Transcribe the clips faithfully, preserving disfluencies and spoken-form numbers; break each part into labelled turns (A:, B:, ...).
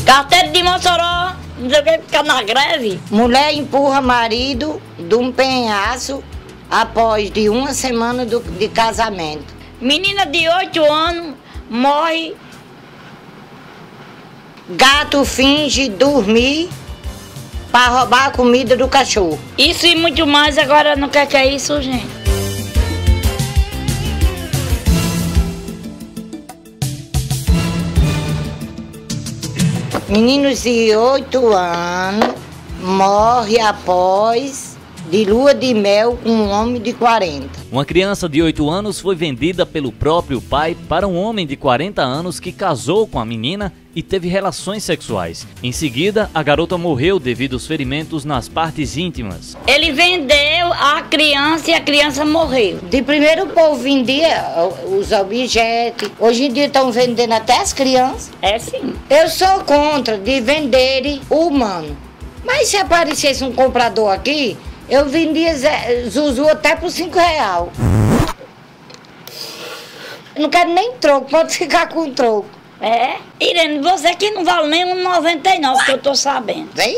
A: Carteiro de Mossoró, não sei o que, ficar na greve.
B: Mulher empurra marido de um penhasco após de uma semana do, de casamento.
A: Menina de oito anos morre.
B: Gato finge dormir para roubar a comida do cachorro.
A: Isso e muito mais, agora não quer que é isso, gente.
B: Meninos de oito anos morre após de lua de mel com um homem de quarenta.
C: Uma criança de oito anos foi vendida pelo próprio pai para um homem de quarenta anos que casou com a menina e teve relações sexuais. Em seguida, a garota morreu devido aos ferimentos nas partes íntimas.
A: Ele vendeu a criança e a criança morreu.
B: De primeiro o povo vendia os objetos, hoje em dia estão vendendo até as crianças.
A: É sim.
B: Eu sou contra de venderem o humano. Mas se aparecesse um comprador aqui, eu vendia Zuzu até por cinco reais. Não quero nem troco, pode ficar com troco.
A: É? Irene, você aqui não vale nem um noventa e nove, que eu tô sabendo.
B: Vem?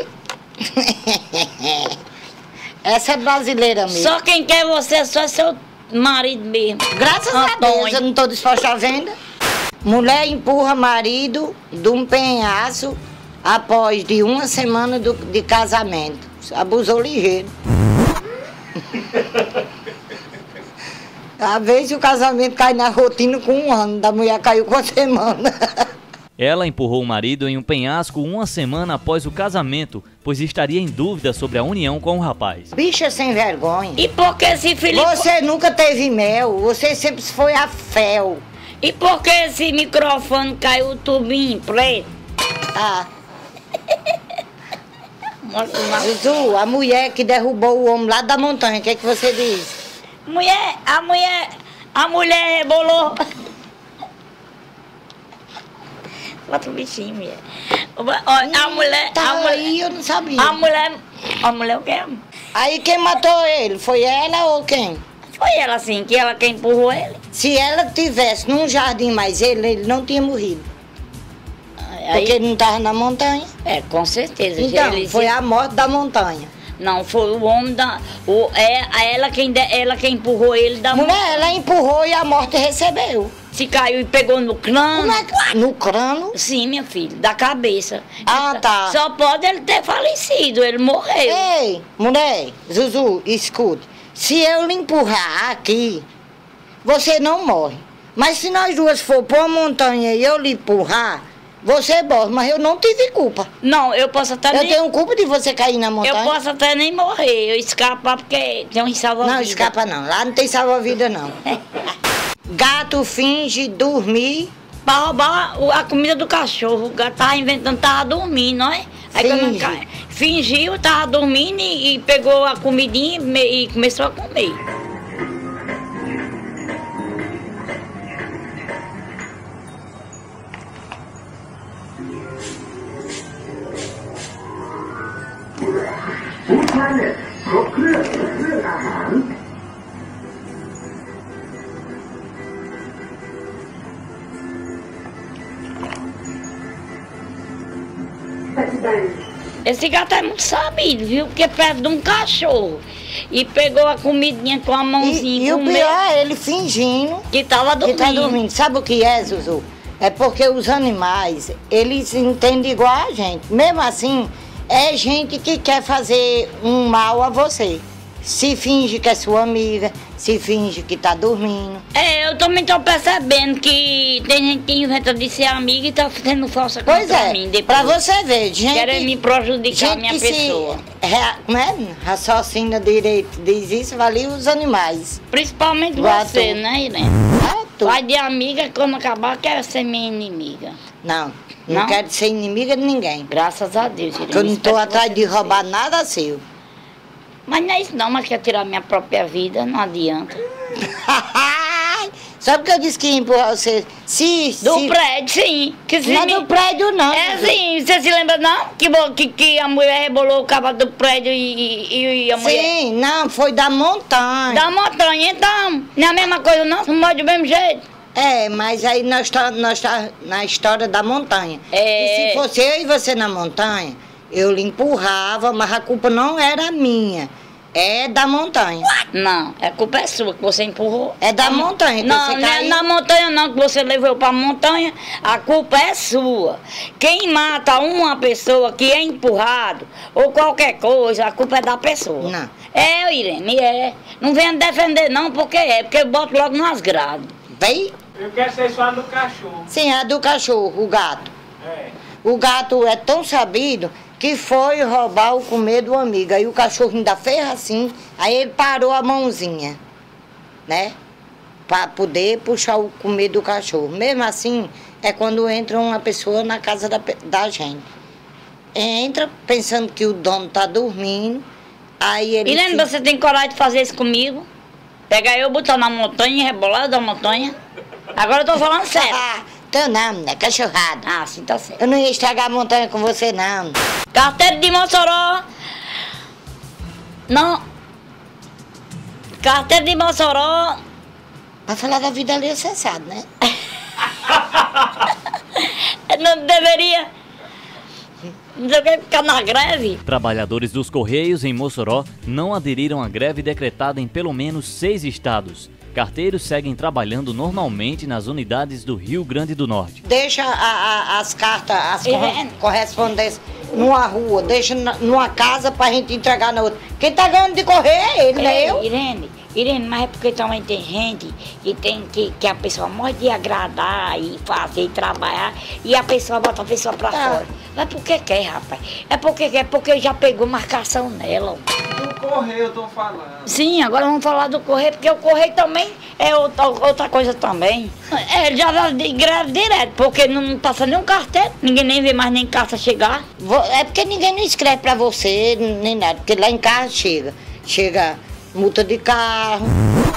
B: Essa é brasileira mesmo.
A: Só quem quer você só é seu marido mesmo.
B: Graças
A: Antônio.
B: a Deus, eu não estou disposta à venda. Mulher empurra marido de um penhasco após de uma semana do, de casamento. Abusou ligeiro. Às vezes o casamento cai na rotina com um ano, da mulher caiu com uma semana.
C: Ela empurrou o marido em um penhasco uma semana após o casamento, pois estaria em dúvida sobre a união com o rapaz.
B: Bicha sem vergonha.
A: E por que esse Felipe...
B: Você nunca teve mel, você sempre foi a fel.
A: E por que esse microfone caiu o tubinho preto?
B: Ah.
A: Mostra uma-
B: Zuzu, a mulher que derrubou o homem lá da montanha, o que é que você diz?
A: Mulher, a mulher, a mulher rebolou. Bota o bichinho, mulher. Olha, a mulher,
B: Tá
A: a mulher,
B: aí, eu não sabia.
A: a mulher, a mulher o quê?
B: Aí quem matou ele? Foi ela ou quem?
A: Foi ela assim, que ela quem empurrou ele.
B: Se ela tivesse num jardim mais ele, ele não tinha morrido.
A: Aí,
B: Porque ele não estava na montanha.
A: é, com certeza.
B: Então,
A: ele,
B: foi a morte da montanha.
A: Não, foi o homem da... O, é, ela, quem, de- ela quem empurrou ele da mão.
B: Mulher, ela empurrou e a morte recebeu.
A: Se caiu e pegou no crânio.
B: Como é que... No crânio?
A: Sim, minha filha, da cabeça.
B: Ah, tá.
A: Só pode ele ter falecido, ele morreu.
B: Ei, mulher, Zuzu, escute. Se eu lhe empurrar aqui, você não morre. Mas se nós duas for para uma montanha e eu lhe empurrar, você morre. Mas eu não tive culpa.
A: Não, eu posso até
B: Eu
A: nem...
B: tenho culpa de você cair na montanha.
A: Eu posso até nem morrer, eu escapar porque tem um salva-vida.
B: Não, escapa não. Lá não tem salva-vida, não. Gato finge dormir.
A: Pra roubar o- a comida do cachorro. O gato tava inventando, tava dormindo, não é? Aí quando
B: Finge.
A: ca- fingiu, tava dormindo e, e pegou a comidinha e, me- e começou a comer. Esse gato é muito sabido, viu? Porque é perto de um cachorro. E pegou a comidinha com a
B: E,
A: mãozinha
B: e o
A: comeu,
B: pior é ele fingindo
A: que tava
B: que
A: dormindo.
B: tá dormindo. Sabe o que é, Zuzu? É porque os animais, eles entendem igual a gente. Mesmo assim, é gente que quer fazer um mal a você. Se finge que é sua amiga, se finge que tá dormindo.
A: É, eu também tô percebendo que tem gente que inventa de ser amiga e tá fazendo falsa
B: Pois
A: contra
B: é,
A: mim depois.
B: pra você ver, gente...
A: Querem me prejudicar a
B: gente
A: minha
B: que
A: pessoa.
B: Se, rea- como é? Raciocina direito, diz isso, valia os animais.
A: Principalmente
B: Gato.
A: você, né, Irene?
B: Ah, tu.
A: Vai de amiga, quando acabar, quer ser minha inimiga.
B: Não, não,
A: Não?
B: quero ser inimiga de ninguém.
A: Graças a Deus, Irene.
B: Porque eu não
A: Espero
B: tô
A: que
B: atrás
A: você
B: de
A: não
B: roubar
A: seja.
B: nada seu.
A: Mas não é isso não, mas quer tirar minha própria vida, não adianta.
B: Sabe que eu disse que ia empurrar você? Se,
A: Do
B: se...
A: prédio, sim. Que se
B: Não é
A: me-
B: do prédio, não.
A: É
B: Zuzu.
A: sim, você se lembra não? Que, bo- que, que a mulher rebolou o cavalo do prédio e, e, e a mulher...
B: Sim, não, foi da montanha.
A: Da montanha, então. Não é a mesma coisa não? Não morre do mesmo jeito.
B: É, mas aí nós tá, nós tá na história da montanha.
A: É...
B: E se fosse eu e você na montanha, eu lhe empurrava, mas a culpa não era minha. É da montanha.
A: Não, a culpa é sua, que você empurrou.
B: É da montanha que
A: não,
B: você
A: não é
B: caiu.
A: na montanha não, que você levou pra montanha, a culpa é sua. Quem mata uma pessoa que é empurrado, ou qualquer coisa, a culpa é da pessoa.
B: Não.
A: É, Irene, é. Não venha defender não, porque é, porque eu boto logo nas grades.
B: Vem?
D: Eu quero ser só do cachorro.
B: Sim, a do cachorro, o gato.
D: É.
B: O gato é tão sabido que foi roubar o comer do amigo. Aí o cachorro ainda fez assim, aí ele parou a mãozinha, né? Para poder puxar o comer do cachorro. Mesmo assim, é quando entra uma pessoa na casa da, da gente. Entra pensando que o dono tá dormindo, aí ele...
A: Irene,
B: fica...
A: você tem coragem de fazer isso comigo? Pegar eu, botar na montanha, rebolar da montanha? Agora eu tô falando sério.
B: Ah, tô não, né? Cachorrada.
A: Ah, assim tá certo.
B: Eu não ia estragar a montanha com você, não.
A: Carteira de Mossoró. Não. Carteira de Mossoró.
B: Pra falar da vida ali, você sabe, né?
A: Não deveria. Não deveria ficar na greve.
C: Trabalhadores dos Correios em Mossoró não aderiram à greve decretada em pelo menos seis estados. Carteiros seguem trabalhando normalmente nas unidades do Rio Grande do Norte.
B: Deixa a, a, as cartas, as
A: Irene.
B: correspondências numa rua, deixa na, numa casa pra gente entregar na outra. Quem tá ganhando de correr é ele, né?
A: Ei,
B: Eu?
A: Irene, Irene, mas é porque também tem gente que tem que, que a pessoa morre de agradar e fazer e trabalhar e a pessoa bota a pessoa pra
B: Tá.
A: fora. Mas por que quer, rapaz? É porque quer, porque já pegou marcação nela.
D: Do correio eu tô falando.
A: Sim, agora vamos falar do correio, porque o correio também é outra, outra coisa também. É, ele já vai de greve direto, porque não passa nenhum carteiro, ninguém nem vê mais nem carta chegar.
B: Vou- É porque ninguém não escreve pra você, nem nada, porque lá em casa chega. Chega multa de carro.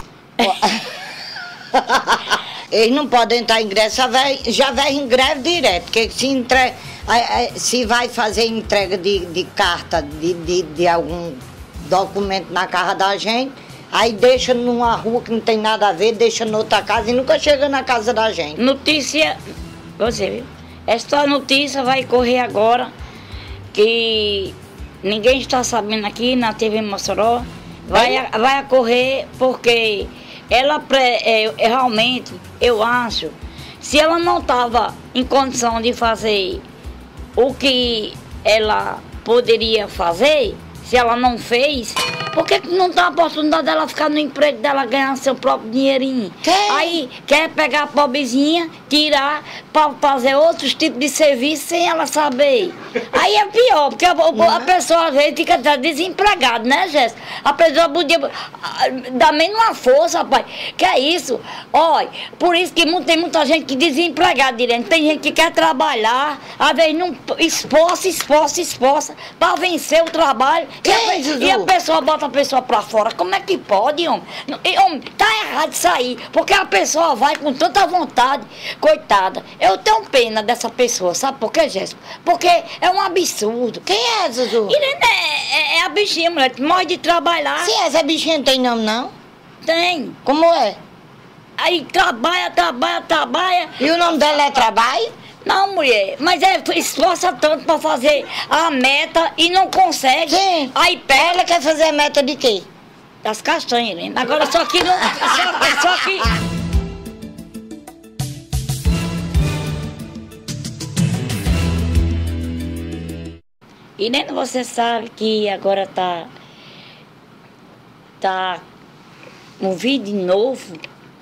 B: Eles não podem entrar em greve, já vai, já vai em greve direto, porque se, entre, se vai fazer entrega de, de carta, de, de, de algum documento na casa da gente, aí deixa numa rua que não tem nada a ver, deixa noutra casa e nunca chega na casa da gente.
A: Notícia, você viu? Esta notícia vai correr agora, que ninguém está sabendo aqui na T V Mossoró, vai, vai ocorrer porque ela pré- é, realmente, eu acho, se ela não estava em condição de fazer o que ela poderia fazer, se ela não fez, por que que não dá a oportunidade dela ficar no emprego dela, ganhar seu próprio dinheirinho?
B: Quem?
A: Aí quer pegar a pobrezinha, tirar para fazer outros tipos de serviço sem ela saber. Aí é pior, porque a, a- a pessoa às vezes fica desempregada, né, Jéssica? A pessoa podia ah, dar menos uma força, rapaz. Que é isso? Olha, por isso que mu- tem muita gente que desempregada, direto. Tem gente que quer trabalhar, às vezes não esforça, esforça, esforça para vencer o trabalho.
B: Que
A: e, a,
B: é
A: pe-
B: isso,
A: e a
B: Zu?
A: pessoa bota a pessoa pra fora. Como é que pode, homem? Não- e, homem, tá errado isso aí. Porque a pessoa vai com tanta vontade. Coitada. Eu tenho pena dessa pessoa, sabe por quê, Jéssica? Porque é um absurdo.
B: Quem é, Zuzu?
A: Irene é, é, é a bichinha, mulher. Morre de trabalhar.
B: Se essa bichinha não tem nome, não?
A: Tem.
B: Como é?
A: Aí trabalha, trabalha, trabalha.
B: E o nome dela é Trabalho?
A: Não, mulher, mas é, esforça tanto pra fazer a meta e não consegue.
B: Sim.
A: Aí pega
B: Ela quer fazer meta de quê?
A: das castanhas, Irene. Agora só que não. Só, só que. Irene, você sabe que agora tá. Tá. Um vídeo novo.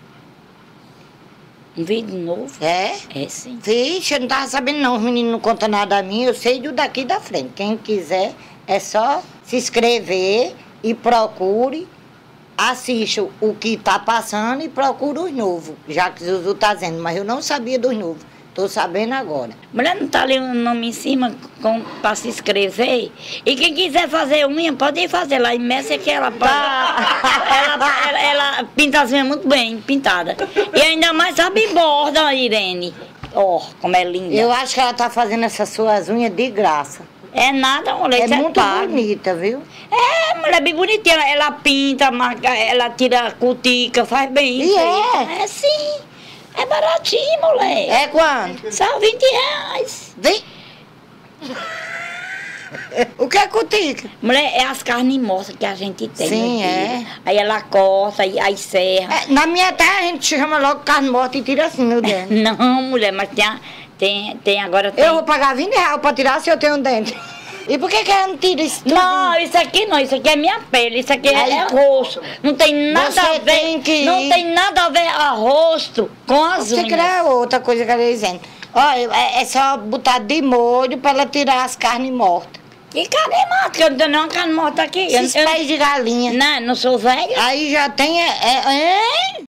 A: Um vídeo novo.
B: É?
A: É sim.
B: Vixe, eu não tava sabendo não, os meninos não contam nada a mim, eu sei do daqui da frente. Quem quiser é só se inscrever e procure, assista o que tá passando e procura os novos, já que o Zuzu tá dizendo, mas eu não sabia dos novos, tô sabendo agora.
A: Mulher, não tá ali o nome em cima com, pra se inscrever? E quem quiser fazer unha, pode ir fazer lá. Imersa que ela, ela, ela, ela pinta as unhas muito bem, pintada. E ainda mais sabe borda, Irene. Ó, como é linda.
B: Eu acho que ela tá fazendo essas suas unhas de graça.
A: É nada, mulher,
B: É
A: isso
B: muito
A: pago.
B: bonita, viu?
A: É, mulher, bem bonitinha. Ela, ela pinta, marca, ela tira cutica, faz bem.
B: E
A: isso
B: é?
A: aí. É sim. É baratinho, mulher.
B: É quanto?
A: Só vinte reais.
B: Vem. O que é cutica?
A: Mulher, é as carnes mortas que a gente tem.
B: Sim,
A: aqui.
B: é.
A: Aí ela corta, aí, aí serra.
B: É, na minha terra a gente chama logo carne morta e tira assim no dente.
A: Não, mulher, mas tem, a- tem, tem agora tem.
B: Eu vou pagar vinte reais pra tirar se eu tenho um dente. E por que que ela não tira isso tudo?
A: Não, isso aqui não, isso aqui é minha pele, isso aqui é,
B: Aí,
A: é rosto. Não tem nada
B: você
A: a ver.
B: tem que
A: Não
B: ir.
A: tem nada a ver a rosto com as
B: Você
A: unhas.
B: quer outra coisa que ela está dizendo. Olha, é, é só botar de molho pra ela tirar as carnes mortas.
A: E carne morta? Eu não tenho nenhuma carne morta aqui. Eu,
B: Esses
A: eu,
B: pés de galinha.
A: não, não sou velha.
B: Aí já tem. É, é,